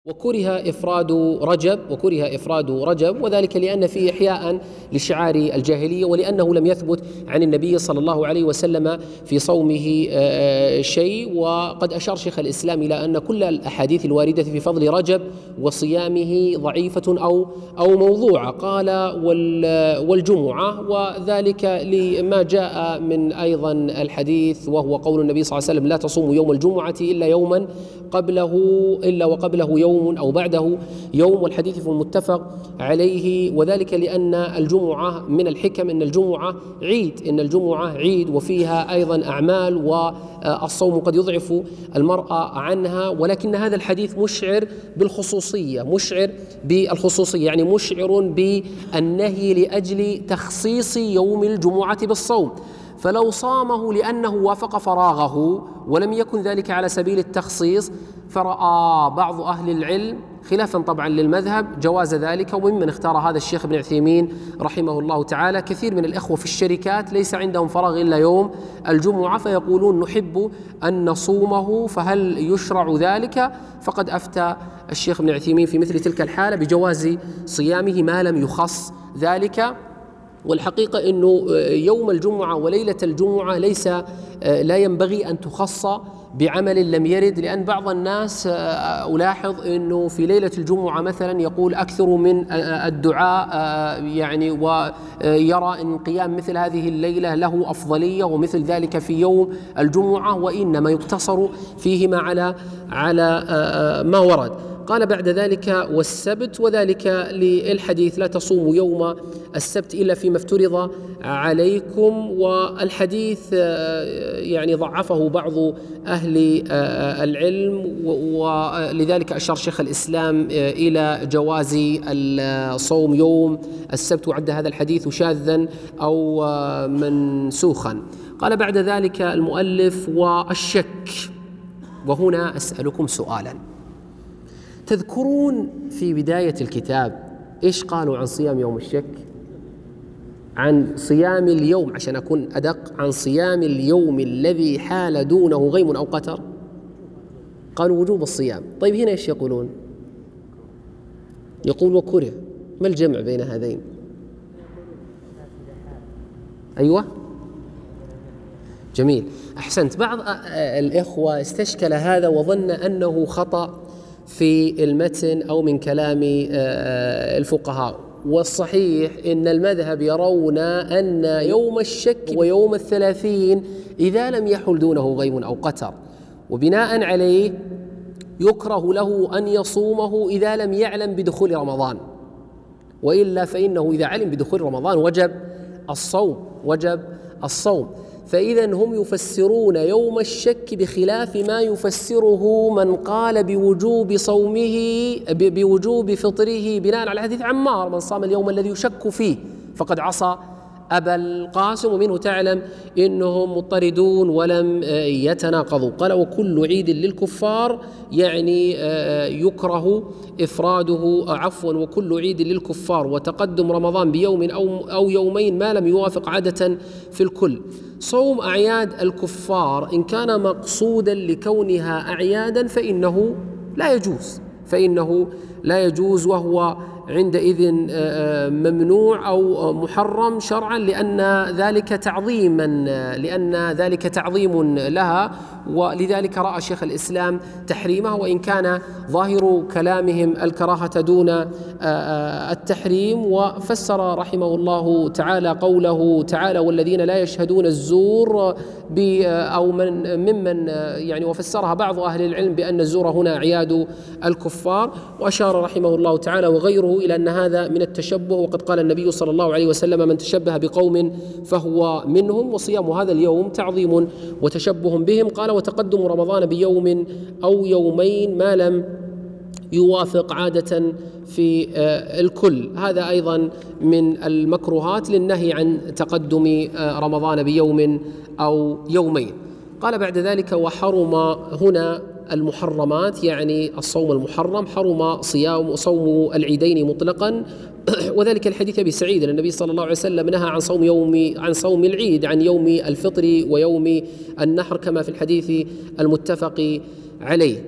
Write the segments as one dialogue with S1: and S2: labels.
S1: وكره إفراد رجب وذلك لأن فيه إحياء لشعار الجاهلية، ولأنه لم يثبت عن النبي صلى الله عليه وسلم في صومه شيء. وقد أشار شيخ الإسلام إلى أن كل الأحاديث الواردة في فضل رجب وصيامه ضعيفة أو موضوعة. قال والجمعة، وذلك لما جاء من أيضا الحديث وهو قول النبي صلى الله عليه وسلم: لا تصوموا يوم الجمعة إلا يوما وقبله يوم أو بعده يوم، والحديث في المتفق عليه. وذلك لأن الجمعة من الحكم إن الجمعة عيد وفيها أيضا أعمال، والصوم قد يضعف المرأة عنها، ولكن هذا الحديث مشعر بالخصوصية، يعني مشعر بالنهي لأجل تخصيص يوم الجمعة بالصوم. فلو صامه لأنه وافق فراغه ولم يكن ذلك على سبيل التخصيص، فرأى بعض أهل العلم خلافا طبعا للمذهب جواز ذلك، وممن اختار هذا الشيخ ابن عثيمين رحمه الله تعالى. كثير من الإخوة في الشركات ليس عندهم فراغ إلا يوم الجمعة، فيقولون نحب أن نصومه، فهل يشرع ذلك؟ فقد أفتى الشيخ ابن عثيمين في مثل تلك الحالة بجواز صيامه ما لم يخص ذلك. والحقيقة أنه يوم الجمعة وليلة الجمعة لا ينبغي أن تخص بعمل لم يرد، لأن بعض الناس ألاحظ أنه في ليلة الجمعة مثلا يقول أكثر من الدعاء، يعني ويرى أن قيام مثل هذه الليلة له أفضلية ومثل ذلك في يوم الجمعة، وإنما يقتصر فيهما على ما ورد. قال بعد ذلك والسبت، وذلك للحديث: لا تصوموا يوم السبت إلا فيما افترض عليكم. والحديث يعني ضعفه بعض أهل العلم، ولذلك أشار شيخ الإسلام إلى جواز الصوم يوم السبت، وعد هذا الحديث شاذا أو منسوخا. قال بعد ذلك المؤلف: والشك. وهنا أسألكم سؤالا: تذكرون في بداية الكتاب إيش قالوا عن صيام يوم الشك؟ عن صيام اليوم، عشان أكون أدق، عن صيام اليوم الذي حال دونه غيم أو قتر. قالوا وجوب الصيام. طيب هنا إيش يقولون؟ يقول وكره. ما الجمع بين هذين؟ أيوة جميل، أحسنت. بعض الإخوة استشكل هذا وظن أنه خطأ في المتن أو من كلام الفقهاء، والصحيح إن المذهب يرون أن يوم الشك ويوم 30 إذا لم يحل دونه غيم أو قتر، وبناء عليه يكره له أن يصومه إذا لم يعلم بدخول رمضان، وإلا فإنه إذا علم بدخول رمضان وجب الصوم. فإذا هم يفسرون يوم الشك بخلاف ما يفسره من قال بوجوب فطره بناء على حديث عمار: من صام اليوم الذي يشك فيه فقد عصى أبا القاسم. ومنه تعلم إنهم مضطردون ولم يتناقضوا. قال: وكل عيد للكفار، يعني يكره إفراده، وكل عيد للكفار وتقدم رمضان بيوم أو يومين ما لم يوافق عادة في الكل. صوم أعياد الكفار إن كان مقصودا لكونها أعيادا فإنه لا يجوز، وهو عندئذ ممنوع أو محرم شرعا، لأن ذلك تعظيم لها، ولذلك رأى شيخ الإسلام تحريمه، وإن كان ظاهر كلامهم الكراهة دون التحريم. وفسر رحمه الله تعالى قوله تعالى: والذين لا يشهدون الزور، أو ممن يعني وفسرها بعض أهل العلم بأن الزور هنا أعياد الكفار. وأشار رحمه الله تعالى وغيره إلى أن هذا من التشبه، وقد قال النبي صلى الله عليه وسلم: من تشبه بقوم فهو منهم. وصيام هذا اليوم تعظيم وتشبه بهم. قال: وتقدم رمضان بيوم أو يومين ما لم يوافق عادة في الكل. هذا أيضا من المكروهات للنهي عن تقدم رمضان بيوم أو يومين. قال بعد ذلك: وحرم هنا المحرمات، يعني الصوم المحرم، حرم صوم العيدين مطلقا، وذلك الحديث أبي سعيد: النبي صلى الله عليه وسلم نهى عن صوم العيد، عن يوم الفطر ويوم النحر، كما في الحديث المتفق عليه.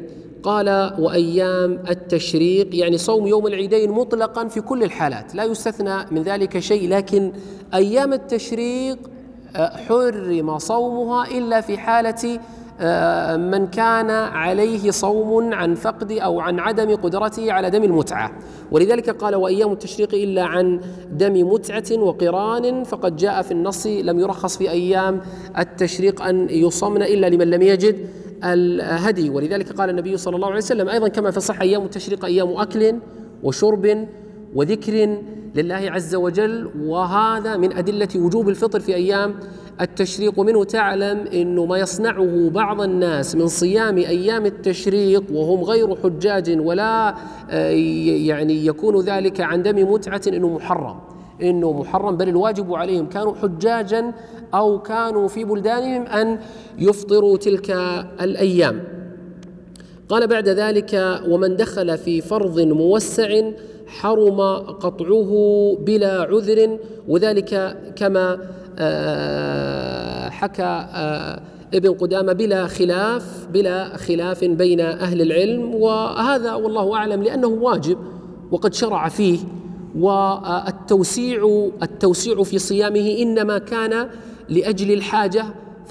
S1: قال وأيام التشريق يعني صوم يوم العيدين مطلقا في كل الحالات، لا يستثنى من ذلك شيء، لكن أيام التشريق حرم صومها إلا في حالة من كان عليه صوم عن فقد أو عن عدم قدرته على دم المتعة، ولذلك قال وأيام التشريق إلا عن دم متعة وقران، فقد جاء في النص لم يرخص في أيام التشريق أن يصمن إلا لمن لم يجد الهدي، ولذلك قال النبي صلى الله عليه وسلم أيضا كما في الصحة أيام التشريق أيام أكل وشرب وذكر لله عز وجل، وهذا من أدلة وجوب الفطر في أيام التشريق. ومنه تعلم أنه ما يصنعه بعض الناس من صيام أيام التشريق وهم غير حجاج ولا يعني يكون ذلك عن دم متعة إنه محرم، بل الواجب عليهم كانوا حجاجا أو كانوا في بلدانهم أن يفطروا تلك الأيام. قال بعد ذلك ومن دخل في فرض موسع حرم قطعه بلا عذر، وذلك كما حكى ابن قدامة بلا خلاف بين أهل العلم، وهذا والله أعلم لأنه واجب وقد شرع فيه، والتوسيع في صيامه إنما كان لأجل الحاجة،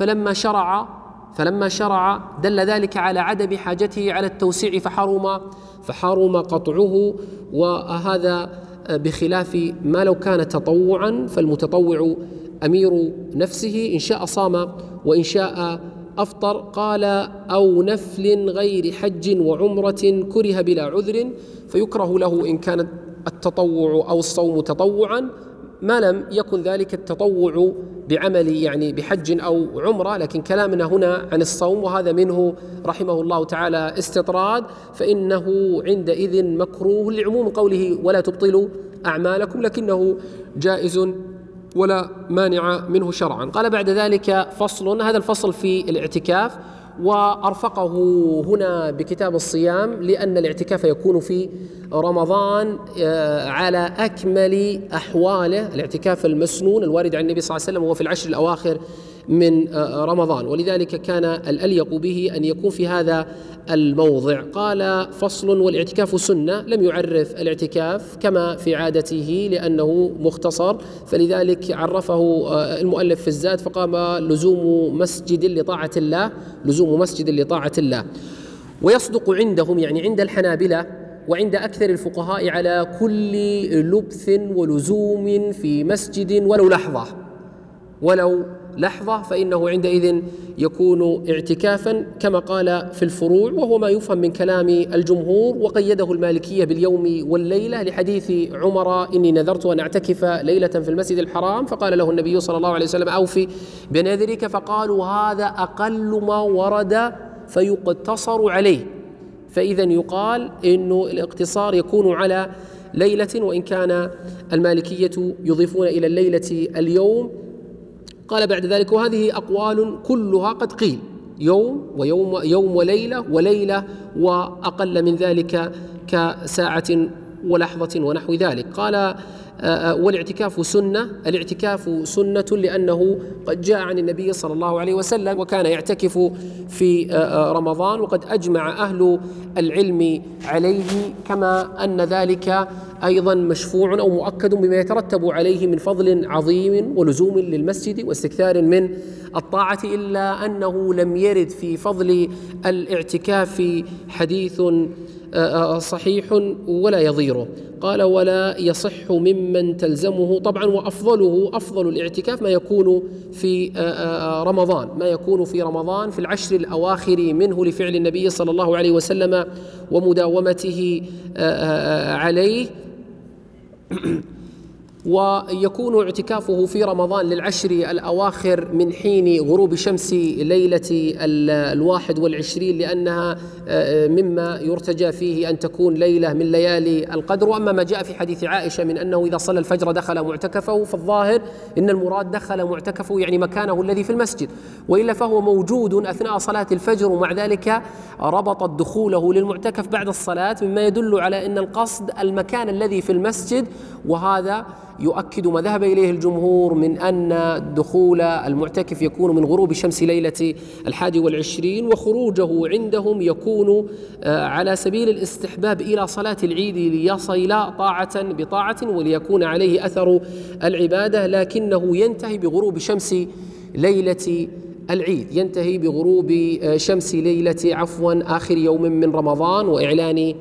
S1: فلما شرع دل ذلك على عدم حاجته على التوسيع فحرم قطعه، وهذا بخلاف ما لو كان تطوعا، فالمتطوع أمير نفسه إن شاء صام وإن شاء أفطر. قال أو نفل غير حج وعمرة كره بلا عذر، فيكره له إن كان التطوع أو الصوم تطوعا ما لم يكن ذلك التطوع بعمل يعني بحج أو عمرة، لكن كلامنا هنا عن الصوم وهذا منه رحمه الله تعالى استطراد، فإنه عندئذ مكروه لعموم قوله ولا تبطلوا أعمالكم، لكنه جائز ولا مانع منه شرعا. قال بعد ذلك فصل، هذا الفصل في الاعتكاف، وأرفقه هنا بكتاب الصيام لأن الاعتكاف يكون في رمضان على أكمل أحواله، الاعتكاف المسنون الوارد عن النبي صلى الله عليه وسلم هو في العشر الأواخر من رمضان، ولذلك كان الأليق به أن يكون في هذا الموضع. قال فصل والاعتكاف سنة، لم يعرف الاعتكاف كما في عادته لأنه مختصر، فلذلك عرفه المؤلف في الزاد فقام لزوم مسجد لطاعة الله. ويصدق عندهم يعني عند الحنابلة وعند أكثر الفقهاء على كل لبث ولزوم في مسجد ولو لحظة فإنه عندئذ يكون اعتكافا كما قال في الفروع، وهو ما يفهم من كلام الجمهور، وقيده المالكية باليوم والليلة لحديث عمر إني نذرت أن أعتكف ليلة في المسجد الحرام، فقال له النبي صلى الله عليه وسلم أوفي بنذرك، فقالوا هذا أقل ما ورد فيقتصر عليه، فإذا يقال إنه الاقتصار يكون على ليلة، وإن كان المالكية يضيفون إلى الليلة اليوم. قال بعد ذلك وهذه أقوال كلها قد قيل يوم وليلة وأقل من ذلك كساعة ولحظة ونحو ذلك. قال والاعتكاف سنة، الاعتكاف سنة لأنه قد جاء عن النبي صلى الله عليه وسلم وكان يعتكف في رمضان، وقد أجمع أهل العلم عليه، كما أن ذلك أيضا مشفوع أو مؤكد بما يترتب عليه من فضل عظيم ولزوم للمسجد واستكثار من الطاعة، إلا أنه لم يرد في فضل الاعتكاف حديث صحيح ولا يضيره. قال ولا يصح ممن تلزمه، طبعا وأفضله أفضل الاعتكاف ما يكون في رمضان في العشر الأواخر منه لفعل النبي صلى الله عليه وسلم ومداومته عليه، ويكون اعتكافه في رمضان للعشر الأواخر من حين غروب شمس ليلة 21، لأنها مما يرتجى فيه أن تكون ليلة من ليالي القدر. وأما ما جاء في حديث عائشة من أنه إذا صلى الفجر دخل معتكفه، فالظاهر إن المراد دخل معتكفه يعني مكانه الذي في المسجد، وإلا فهو موجود أثناء صلاة الفجر، ومع ذلك ربطت دخوله للمعتكف بعد الصلاة، مما يدل على أن القصد المكان الذي في المسجد، وهذا يؤكد ما ذهب إليه الجمهور من أن دخول المعتكف يكون من غروب شمس ليلة 21، وخروجه عندهم يكون على سبيل الاستحباب إلى صلاة العيد ليصل طاعة بطاعة وليكون عليه أثر العبادة، لكنه ينتهي بغروب شمس ليلة العيد، ينتهي بغروب شمس ليلة آخر يوم من رمضان وإعلان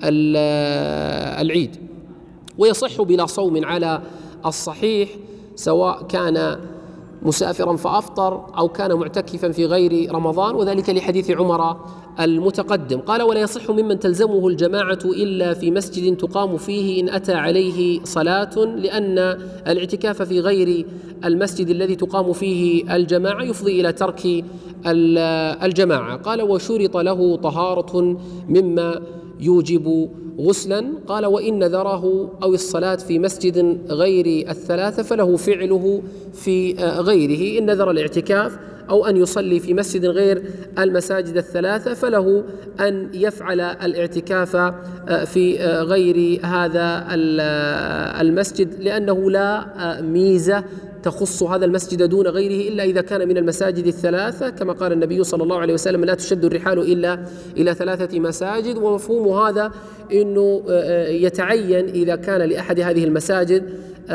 S1: العيد. ويصح بلا صوم على الصحيح، سواء كان مسافرا فأفطر أو كان معتكفا في غير رمضان، وذلك لحديث عمر المتقدم. قال: ولا يصح ممن تلزمه الجماعة إلا في مسجد تقام فيه إن أتى عليه صلاة، لأن الاعتكاف في غير المسجد الذي تقام فيه الجماعة يفضي إلى ترك الجماعة. قال: وشرط له طهارة مما يوجب غسلا. قال: وإن نذره أو الصلاة في مسجد غير الثلاثة فله فعله في غيره. إن نذر الاعتكاف أو أن يصلي في مسجد غير المساجد الثلاثة فله أن يفعل الاعتكاف في غير هذا المسجد، لأنه لا ميزة تخص هذا المسجد دون غيره إلا إذا كان من المساجد الثلاثة، كما قال النبي صلى الله عليه وسلم: لا تشد الرحال إلا إلى 3 مساجد. ومفهوم هذا أنه يتعين إذا كان لأحد هذه المساجد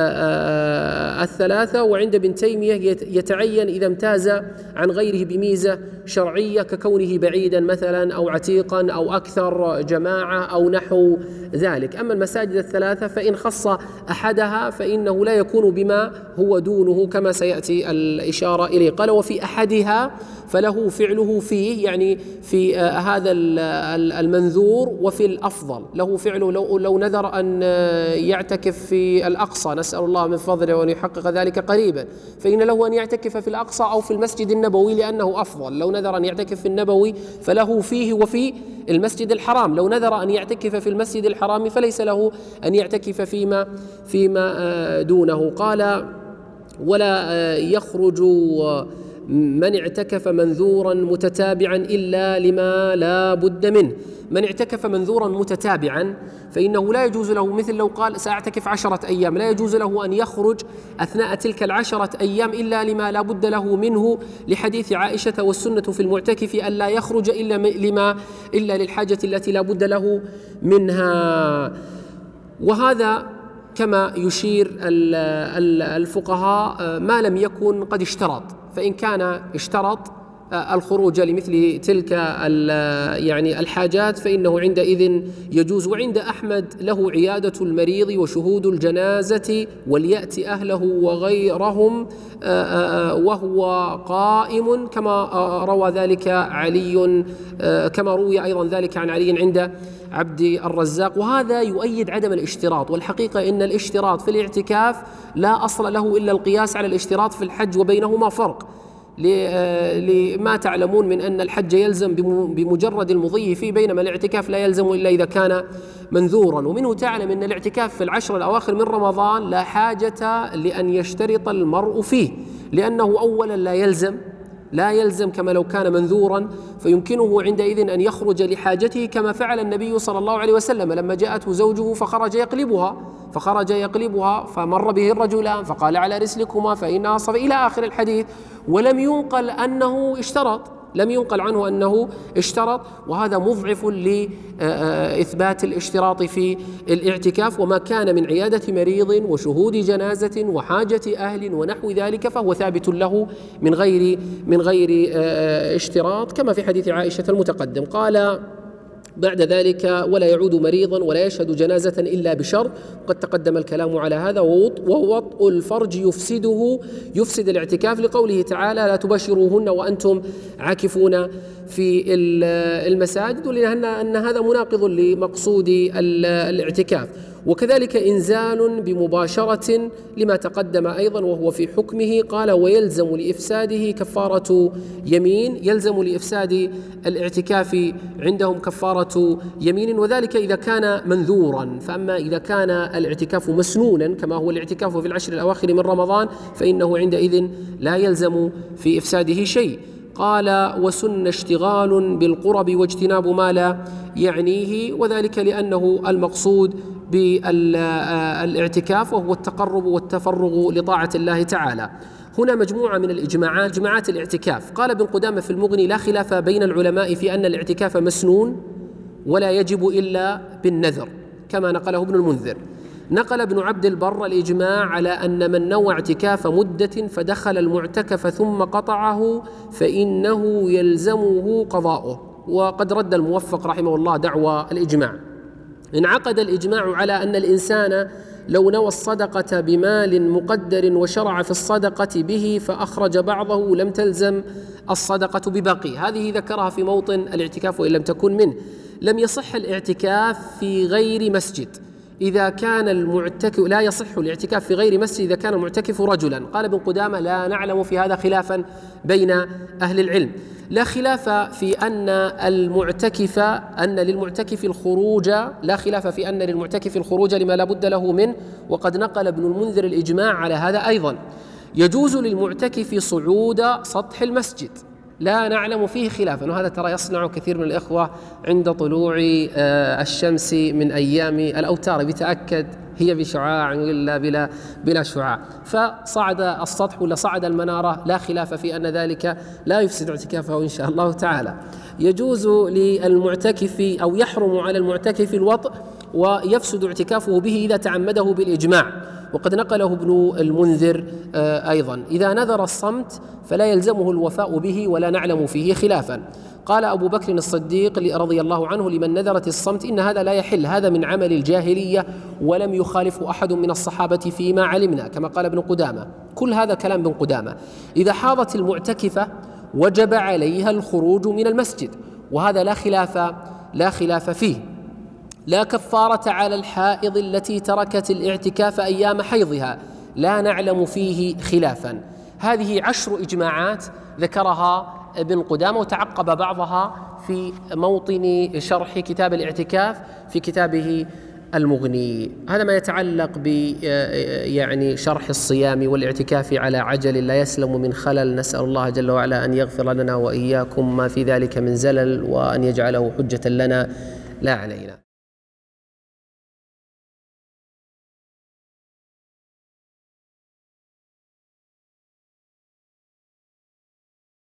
S1: الثلاثة، وعند ابن تيمية يتعين إذا امتاز عن غيره بميزة شرعية ككونه بعيدا مثلا أو عتيقا أو أكثر جماعة أو نحو ذلك. أما المساجد الثلاثة فإن خص أحدها فإنه لا يكون بما هو دونه كما سيأتي الإشارة إليه. قال: وفي أحدها فله فعله فيه، يعني في هذا المنذور، وفي الأفضل له فعله لو نذر أن يعتكف في الأقصى، نسأل الله من فضله وأن يحقق ذلك قريبا، فإن له أن يعتكف في الأقصى أو في المسجد النبوي لأنه أفضل. لو نذر أن يعتكف في النبوي فله فيه وفي المسجد الحرام. لو نذر أن يعتكف في المسجد الحرام فليس له أن يعتكف فيما دونه. قال: ولا يخرج من اعتكف منذورا متتابعا إلا لما لا بد منه. من اعتكف منذورا متتابعا فإنه لا يجوز له، مثل لو قال سأعتكف 10 أيام، لا يجوز له أن يخرج أثناء تلك 10 أيام إلا لما لا بد له منه، لحديث عائشة: والسنة في المعتكف أن لا يخرج إلا للحاجة التي لا بد له منها. وهذا كما يشير الفقهاء ما لم يكن قد اشترط، فإن كان اشترط الخروج لمثل تلك يعني الحاجات فإنه عندئذ يجوز. وعند أحمد له عيادة المريض وشهود الجنازة وليأت أهله وغيرهم وهو قائم، كما روى ذلك علي، كما روي أيضا ذلك عن علي عند عبد الرزاق. وهذا يؤيد عدم الاشتراط، والحقيقة إن الاشتراط في الاعتكاف لا أصل له إلا القياس على الاشتراط في الحج، وبينهما فرق، لما تعلمون من أن الحج يلزم بمجرد المضي فيه، بينما الاعتكاف لا يلزم إلا إذا كان منذورا. ومنه تعلم أن الاعتكاف في العشر الأواخر من رمضان لا حاجة لأن يشترط المرء فيه، لأنه أولا لا يلزم كما لو كان منذورا، فيمكنه عندئذ أن يخرج لحاجته كما فعل النبي صلى الله عليه وسلم لما جاءته زوجه فخرج يقلبها فمر به الرجلان فقال: على رسلكما فإنها صفا، إلى آخر الحديث. ولم ينقل عنه أنه اشترط، وهذا مضعف لإثبات الاشتراط في الاعتكاف. وما كان من عيادة مريض وشهود جنازة وحاجة أهل ونحو ذلك فهو ثابت له من غير اشتراط، كما في حديث عائشة المتقدم. قال بعد ذلك: ولا يعود مريضا ولا يشهد جنازة إلا بشرط، وقد تقدم الكلام على هذا. ووطء الفرج يفسد الاعتكاف، لقوله تعالى: لا تباشروهن وأنتم عاكفون في المساجد، ولأن هذا مناقض لمقصود الاعتكاف. وكذلك إنزال بمباشرة لما تقدم أيضا وهو في حكمه. قال: ويلزم لإفساده كفارة يمين، يلزم لإفساد الاعتكاف عندهم كفارة يمين، وذلك إذا كان منذورا. فأما إذا كان الاعتكاف مسنونا كما هو الاعتكاف في العشر الأواخر من رمضان فإنه عندئذ لا يلزم في إفساده شيء. قال: وسن اشتغال بالقرب واجتناب ما لا يعنيه، وذلك لأنه المقصود بالاعتكاف، وهو التقرب والتفرغ لطاعة الله تعالى. هنا مجموعة من الإجماعات، جماعات الاعتكاف. قال ابن قدامة في المغني: لا خلاف بين العلماء في أن الاعتكاف مسنون ولا يجب إلا بالنذر، كما نقله ابن المنذر. نقل ابن عبد البر الإجماع على أن من نوى اعتكاف مدة فدخل المعتكف ثم قطعه فإنه يلزمه قضاؤه، وقد رد الموفق رحمه الله دعوى الإجماع. انعقد الإجماع على أن الإنسان لو نوى الصدقة بمال مقدر وشرع في الصدقة به فأخرج بعضه لم تلزم الصدقة بباقي. هذه ذكرها في موطن الاعتكاف وإن لم تكن منه. لم يصح الاعتكاف في غير مسجد إذا كان المعتكف، لا يصح الاعتكاف في غير مسجد إذا كان المعتكف رجلا. قال ابن قدامة: لا نعلم في هذا خلافا بين أهل العلم. لا خلاف في أن للمعتكف الخروج، لا خلاف في أن للمعتكف الخروج لما لا بد له منه، وقد نقل ابن المنذر الإجماع على هذا أيضا. يجوز للمعتكف صعود سطح المسجد، لا نعلم فيه خلافا، وهذا ترى يصنع كثير من الإخوة عند طلوع الشمس من أيام الأوتار، بيتأكد هي بشعاع ولا بلا شعاع، فصعد السطح ولا صعد المنارة، لا خلاف في أن ذلك لا يفسد اعتكافه إن شاء الله تعالى. يجوز للمعتكف أو يحرم على المعتكف الوطء ويفسد اعتكافه به إذا تعمده بالإجماع، وقد نقله ابن المنذر أيضا. إذا نذر الصمت فلا يلزمه الوفاء به ولا نعلم فيه خلافا. قال أبو بكر الصديق رضي الله عنه: لمن نذرت الصمت إن هذا لا يحل، هذا من عمل الجاهلية ولم يخالف أحد من الصحابة فيما علمنا، كما قال ابن قدامة. كل هذا كلام ابن قدامة. إذا حاضت المعتكفة وجب عليها الخروج من المسجد، وهذا لا خلاف فيه. لا كفارة على الحائض التي تركت الاعتكاف أيام حيضها، لا نعلم فيه خلافا. هذه 10 إجماعات ذكرها ابن قدامة، وتعقب بعضها في موطن شرح كتاب الاعتكاف في كتابه المغني. هذا ما يتعلق ب يعني شرح الصيام والاعتكاف على عجل لا يسلم من خلل. نسأل الله جل وعلا أن يغفر لنا وإياكم ما في ذلك من زلل، وأن يجعله حجة لنا لا علينا.